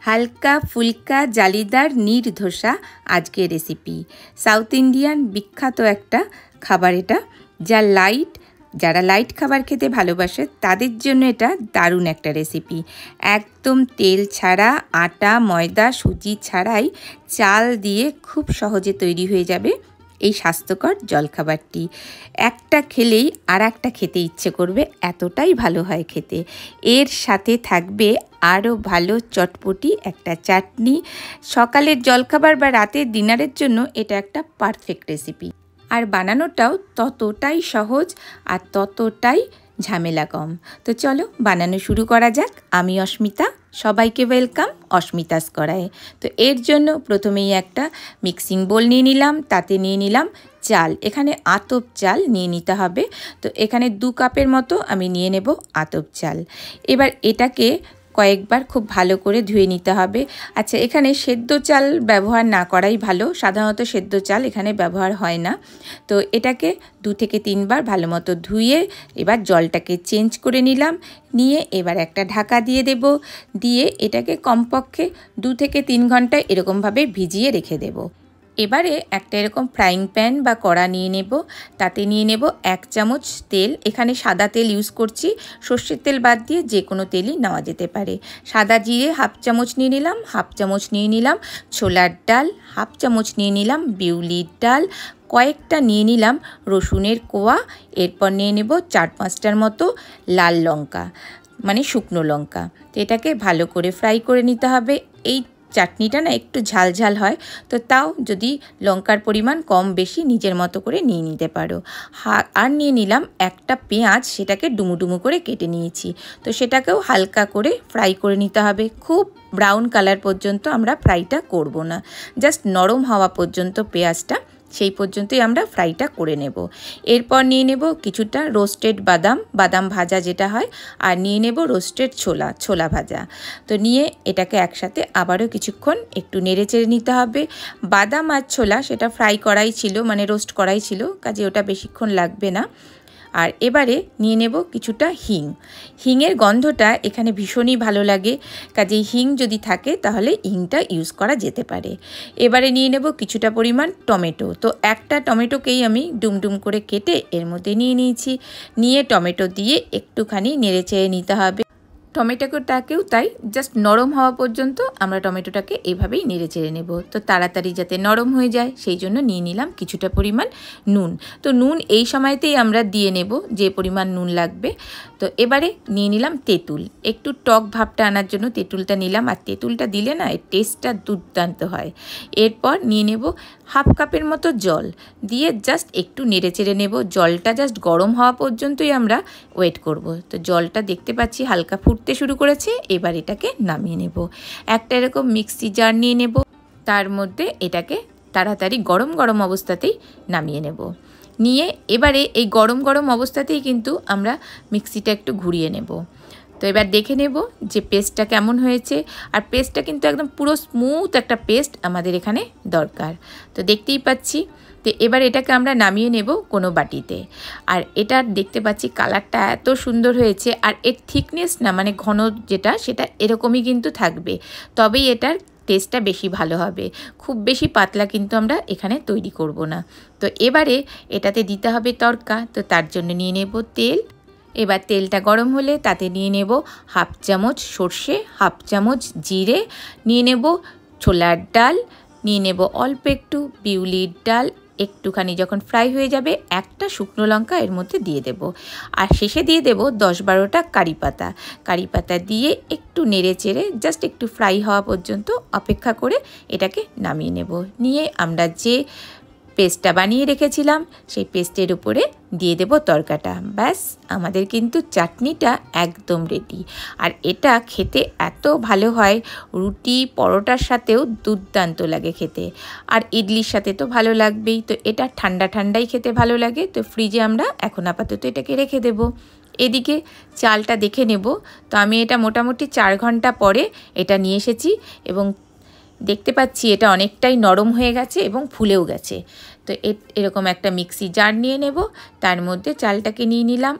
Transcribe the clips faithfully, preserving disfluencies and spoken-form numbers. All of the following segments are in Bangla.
হালকা ফুলকা জালিদার নীর ধোসা আজকের রেসিপি। সাউথ ইন্ডিয়ান বিখ্যাত একটা খাবার এটা, যা লাইট যারা লাইট খাবার খেতে ভালোবাসে তাদের জন্য এটা দারুণ একটা রেসিপি। একদম তেল ছাড়া, আটা ময়দা সুজি ছাড়াই চাল দিয়ে খুব সহজে তৈরি হয়ে যাবে এই স্বাস্থ্যকর জলখাবারটি। একটা খেলেই আর একটা খেতে ইচ্ছে করবে, এতটাই ভালো হয় খেতে। এর সাথে থাকবে আরও ভালো চটপটি একটা চাটনি। সকালের জলখাবার বা রাতের ডিনারের জন্য এটা একটা পারফেক্ট রেসিপি। আর বানানোটাও ততটাই সহজ আর ততটাই ঝামেলা কম। তো চলো বানানো শুরু করা যাক। আমি অস্মিতা, সবাইকে ওয়েলকাম অস্মিতাস করায়। তো এর জন্য প্রথমেই একটা মিক্সিং বোল নিয়ে নিলাম, তাতে নিয়ে নিলাম চাল। এখানে আতপ চাল নিয়ে নিতে হবে। তো এখানে দু কাপের মতো আমি নিয়ে নেব আতপ চাল। এবার এটাকে কয়েকবার খুব ভালো করে ধুয়ে নিতে হবে। আচ্ছা, এখানে সেদ্ধ চাল ব্যবহার না করাই ভালো, সাধারণত সেদ্ধ চাল এখানে ব্যবহার হয় না। তো এটাকে দু থেকে তিনবার ভালো মতো ধুয়ে এবার জলটাকে চেঞ্জ করে নিলাম। নিয়ে এবার একটা ঢাকা দিয়ে দেব, দিয়ে এটাকে কমপক্ষে দু থেকে তিন ঘন্টা এরকমভাবে ভিজিয়ে রেখে দেব। এবারে একটা এরকম ফ্রাইং প্যান বা কড়া নিয়ে নেব, তাতে নিয়ে নেব এক চামচ তেল। এখানে সাদা তেল ইউজ করছি, সর্ষের তেল বাদ দিয়ে যে কোনো তেলই নেওয়া যেতে পারে। সাদা জিরে হাফ চামচ নিয়ে নিলাম, হাফ চামচ নিয়ে নিলাম ছোলার ডাল, হাফ চামচ নিয়ে নিলাম বিউলির ডাল, কয়েকটা নিয়ে নিলাম রসুনের কোয়া। এরপর নিয়ে নেব চার পাঁচটার মতো লাল লঙ্কা, মানে শুকনো লঙ্কা। তো এটাকে ভালো করে ফ্রাই করে নিতে হবে। এই চাটনিটা না একটু ঝাল ঝাল হয়, তো তাও যদি লঙ্কার পরিমাণ কম বেশি নিজের মতো করে নিয়ে নিতে পারো। আর নিয়ে নিলাম একটা পেঁয়াজ, সেটাকে ডুমু ডুমু করে কেটে নিয়েছি। তো সেটাকেও হালকা করে ফ্রাই করে নিতে হবে। খুব ব্রাউন কালার পর্যন্ত আমরা ফ্রাইটা করব না, জাস্ট নরম হওয়া পর্যন্ত পেঁয়াজটা, সেই পর্যন্তই আমরা ফ্রাইটা করে নেব। এরপর নিয়ে নেব কিছুটা রোস্টেড বাদাম, বাদাম ভাজা যেটা হয়, আর নিয়ে নেব রোস্টেড ছোলা, ছোলা ভাজা। তো নিয়ে এটাকে একসাথে আবারও কিছুক্ষণ একটু নেড়ে চেড়ে নিতে হবে। বাদাম আর ছোলা সেটা ফ্রাই করাই ছিল, মানে রোস্ট করাই ছিল, কাজে ওটা বেশিক্ষণ লাগবে না। আর এবারে নিয়ে নেব কিছুটা হিং। হিংয়ের গন্ধটা এখানে ভীষণই ভালো লাগে, কাজেই হিং যদি থাকে তাহলে হিংটা ইউজ করা যেতে পারে। এবারে নিয়ে নেব কিছুটা পরিমাণ টমেটো। তো একটা টমেটোকেই আমি ডুমডুম করে কেটে এর মধ্যে নিয়ে নিয়েছি। নিয়ে টমেটো দিয়ে একটুখানি নেড়ে চেড়ে নিতে হবে। টমেটোটাকেও তাই জাস্ট নরম হওয়া পর্যন্ত আমরা টমেটোটাকে এভাবেই নেড়ে চেড়ে নেব। তো তাড়াতাড়ি যাতে নরম হয়ে যায় সেই জন্য নিয়ে নিলাম কিছুটা পরিমাণ নুন। তো নুন এই সময়তেই আমরা দিয়ে নেব যে পরিমাণ নুন লাগবে। তো এবারে নিয়ে নিলাম তেঁতুল, একটু টক ভাবটা আনার জন্য তেঁতুলটা নিলাম। আর তেঁতুলটা দিলে না এর টেস্টটা দুর্দান্ত হয়। এরপর নিয়ে নেব হাফ কাপের মতো জল, দিয়ে জাস্ট একটু নেড়ে চেড়ে নেব। জলটা জাস্ট গরম হওয়া পর্যন্তই আমরা ওয়েট করব। তো জলটা দেখতে পাচ্ছি হালকা ফুটতে শুরু করেছে। এবার এটাকে নামিয়ে নেব। একটা এরকম মিক্সি জার নিয়ে নেব, তার মধ্যে এটাকে তাড়াতাড়ি গরম গরম অবস্থাতেই নামিয়ে নেব। নিয়ে এবারে এই গরম গরম অবস্থাতেই কিন্তু আমরা মিক্সিটা একটু ঘুরিয়ে নেব। তো এবার দেখে নেব যে পেস্টটা কেমন হয়েছে। আর পেস্টটা কিন্তু একদম পুরো স্মুথ একটা পেস্ট আমাদের এখানে দরকার। তো দেখতেই পাচ্ছি। তো এবার এটাকে আমরা নামিয়ে নেব কোনো বাটিতে। আর এটা দেখতে পাচ্ছি কালারটা এত সুন্দর হয়েছে। আর এর থিকনেস না, মানে ঘন যেটা, সেটা এরকমই কিন্তু থাকবে, তবেই এটার টেস্টটা বেশি ভালো হবে। খুব বেশি পাতলা কিন্তু আমরা এখানে তৈরি করব না। তো এবারে এটাতে দিতে হবে তড়কা। তো তার জন্য নিয়ে নেব তেল। এবার তেলটা গরম হলে তাতে নিয়ে নেব হাফ চামচ সর্ষে, হাফ চামচ জিরে, নিয়ে নেব ছোলার ডাল, নিয়ে নেব অল্প একটু বিউলির ডাল। একটুখানি যখন ফ্রাই হয়ে যাবে একটা শুকনো লঙ্কা এর মধ্যে দিয়ে দেব। আর শেষে দিয়ে দেব দশ বারোটা কারি পাতা। কারি পাতা দিয়ে একটু নেড়ে চেড়ে জাস্ট একটু ফ্রাই হওয়া পর্যন্ত অপেক্ষা করে এটাকে নামিয়ে নেব। নিয়ে আমরা যে পেস্টটা বানিয়ে রেখেছিলাম সেই পেস্টের উপরে দিয়ে দেব তরকাটা। ব্যাস, আমাদের কিন্তু চাটনিটা একদম রেডি। আর এটা খেতে এত ভালো হয়, রুটি পরোটার সাথেও দুর্দান্ত লাগে খেতে। আর ইডলির সাথে তো ভালো লাগবেই। তো এটা ঠান্ডা ঠান্ডাই খেতে ভালো লাগে। তো ফ্রিজে আমরা এখন আপাতত এটাকে রেখে দেব। এদিকে চালটা দেখে নেব। তো আমি এটা মোটামুটি চার ঘন্টা পরে এটা নিয়ে এসেছি এবং দেখতে পাচ্ছি এটা অনেকটাই নরম হয়ে গেছে এবং ফুলেও গেছে। তো এরকম একটা মিক্সি জার নিয়ে নেব, তার মধ্যে চালটাকে নিয়ে নিলাম।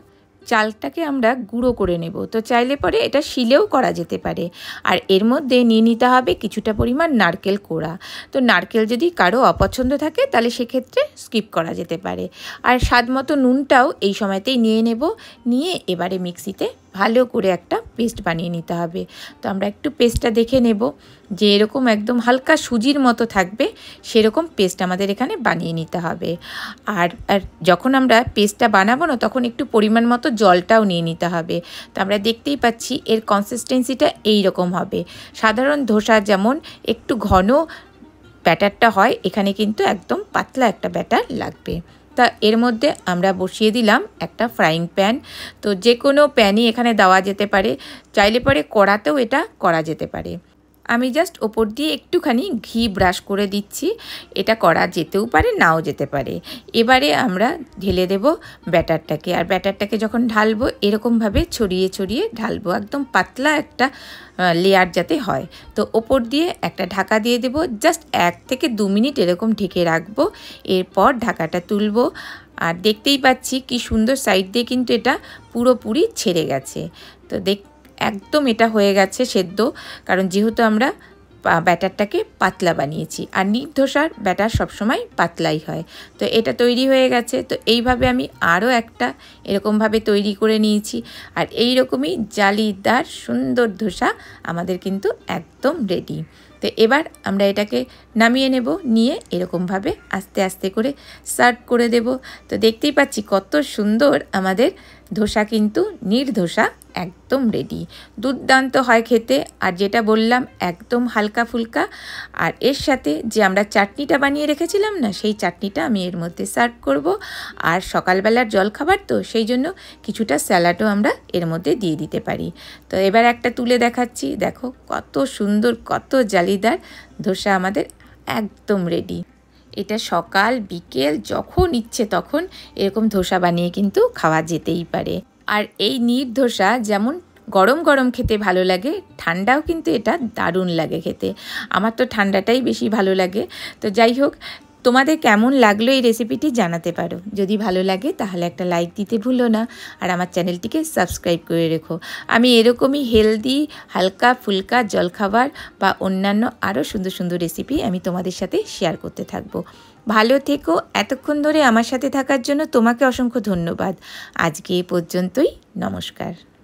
চালটাকে আমরা গুঁড়ো করে নেব। তো চাইলে পরে এটা শিলেও করা যেতে পারে। আর এর মধ্যে নিয়ে নিতে হবে কিছুটা পরিমাণ নারকেল কোড়া। তো নারকেল যদি কারো অপছন্দ থাকে তাহলে সেক্ষেত্রে স্কিপ করা যেতে পারে। আর স্বাদ মতো নুনটাও এই সময়তেই নিয়ে নেব। নিয়ে এবারে মিক্সিতে ভালো করে একটা পেস্ট বানিয়ে নিতে হবে। তো আমরা একটু পেস্টটা দেখে নেব যে এরকম একদম হালকা সুজির মতো থাকবে সেরকম পেস্ট আমাদের এখানে বানিয়ে নিতে হবে। আর আর যখন আমরা পেস্টটা বানাবো না তখন একটু পরিমাণ মতো জলটাও নিয়ে নিতে হবে। তো আমরা দেখতেই পাচ্ছি এর কনসিস্টেন্সিটা এই রকম হবে। সাধারণ ধোসা যেমন একটু ঘন ব্যাটারটা হয়, এখানে কিন্তু একদম পাতলা একটা ব্যাটার লাগবে। তা এর মধ্যে আমরা বসিয়ে দিলাম একটা ফ্রাইং প্যান। তো যে কোনো প্যানই এখানে দেওয়া যেতে পারে, চাইলে পরে কড়াতেও এটা করা যেতে পারে। আমি জাস্ট ওপর দিয়ে একটুখানি ঘি ব্রাশ করে দিচ্ছি। এটা করা যেতেও পারে, নাও যেতে পারে। এবারে আমরা ঢেলে দেব ব্যাটারটাকে। আর ব্যাটারটাকে যখন ঢালবো এরকমভাবে ছড়িয়ে ছড়িয়ে ঢালবো, একদম পাতলা একটা লেয়ার যাতে হয়। তো ওপর দিয়ে একটা ঢাকা দিয়ে দেব, জাস্ট এক থেকে দু মিনিট এরকম ঢেকে রাখবো। এরপর ঢাকাটা তুলবো। আর দেখতেই পাচ্ছি কি সুন্দর সাইড দিয়ে কিন্তু এটা পুরোপুরি ছেড়ে গেছে। তো দেখ একদম এটা হয়ে গেছে সেদ্ধ, কারণ যেহেতু আমরা ব্যাটারটাকে পাতলা বানিয়েছি। আর নির ধোসার ব্যাটার সবসময় পাতলাই হয়। তো এটা তৈরি হয়ে গেছে। তো এইভাবে আমি আরও একটা এরকমভাবে তৈরি করে নিয়েছি। আর এই রকমই জালিদার সুন্দর ধোসা আমাদের কিন্তু একদম রেডি। তো এবার আমরা এটাকে নামিয়ে নেব, নিয়ে এরকমভাবে আস্তে আস্তে করে সার্ভ করে দেব। তো দেখতেই পাচ্ছি কত সুন্দর আমাদের ধোসা কিন্তু নির্ধোসা একদম রেডি। দুর্দান্ত হয় খেতে। আর যেটা বললাম একদম হালকা ফুলকা। আর এর সাথে যে আমরা চাটনিটা বানিয়ে রেখেছিলাম না, সেই চাটনিটা আমি এর মধ্যে সার্ভ করব। আর সকালবেলার জলখাবার তো সেই জন্য কিছুটা স্যালাডও আমরা এর মধ্যে দিয়ে দিতে পারি। তো এবার একটা তুলে দেখাচ্ছি, দেখো কত সুন্দর, কত জালিদার ধোসা আমাদের একদম রেডি। এটা সকাল বিকেল যখন ইচ্ছে তখন এরকম ধোসা বানিয়ে কিন্তু খাওয়া যেতেই পারে। আর এই নির ধোসা যেমন গরম গরম খেতে ভালো লাগে, ঠান্ডাও কিন্তু এটা দারুণ লাগে খেতে। আমার তো ঠান্ডাটাই বেশি ভালো লাগে। তো যাই হোক, তোমাদের কেমন লাগলো এই রেসিপিটি জানাতে পারো। যদি ভালো লাগে তাহলে একটা লাইক দিতে ভুলো না। আর আমার চ্যানেলটিকে সাবস্ক্রাইব করে রেখো। আমি এরকমই হেলদি হালকা ফুলকা জলখাবার বা অন্যান্য আরও সুন্দর সুন্দর রেসিপি আমি তোমাদের সাথে শেয়ার করতে থাকবো। ভালো থেকো। এতক্ষণ ধরে আমার সাথে থাকার জন্য তোমাকে অসংখ্য ধন্যবাদ। আজকে এ পর্যন্তই। নমস্কার।